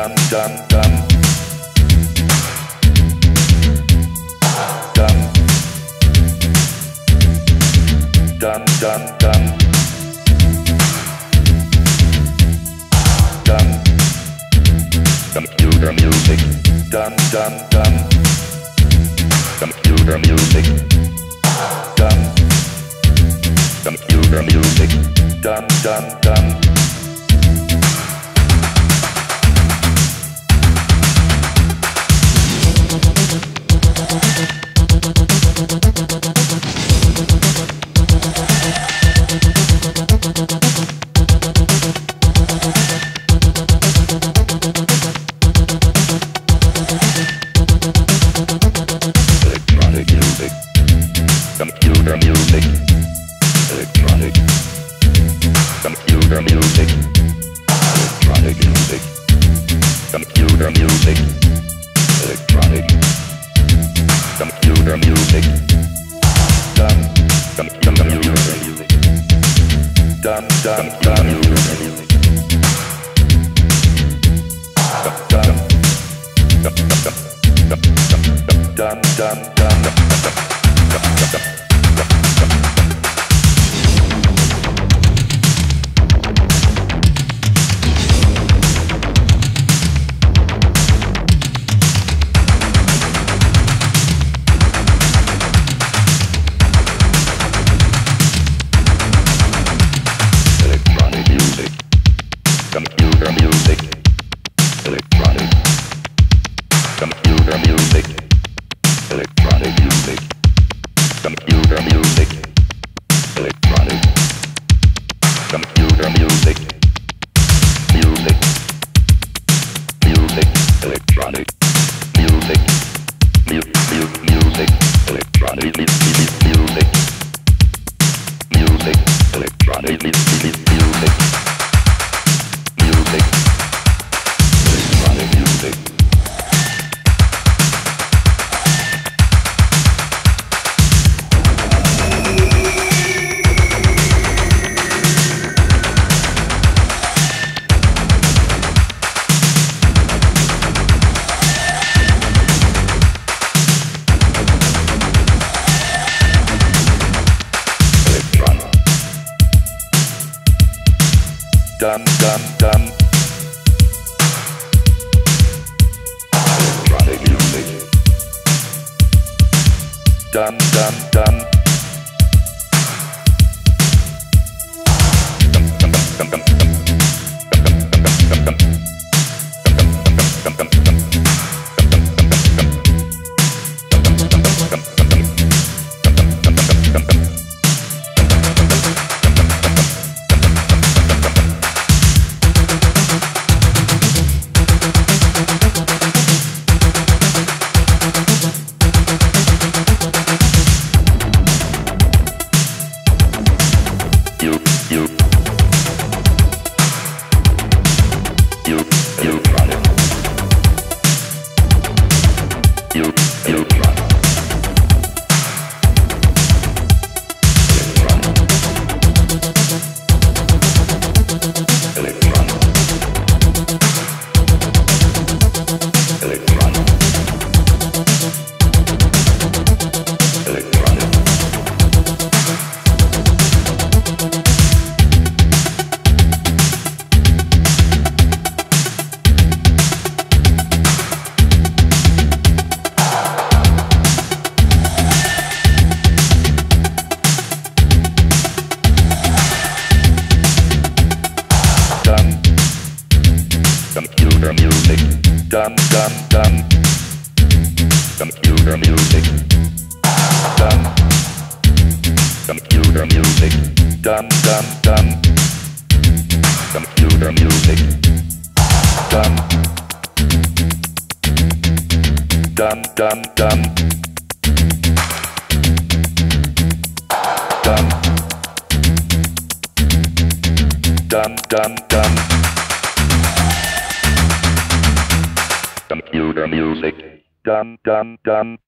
dum dum dum dum dum dum dum dum computer music dum dum dum computer music dum computer music dum dum dum electronic music computer music electronic computer music electronic music computer music electronic computer music dum computer music dum dum dum music dum dum dum dum electronic music computer music electronic computer music electronic music computer music electronic computer music music music electronic music music electronic music music electronic music music electronic music dum dum dum electronic music dum dum dum computer music dum dum dum computer music dum computer music dum dum dum computer music dum dum dum dum dum dum dum dum computer music dum dum dum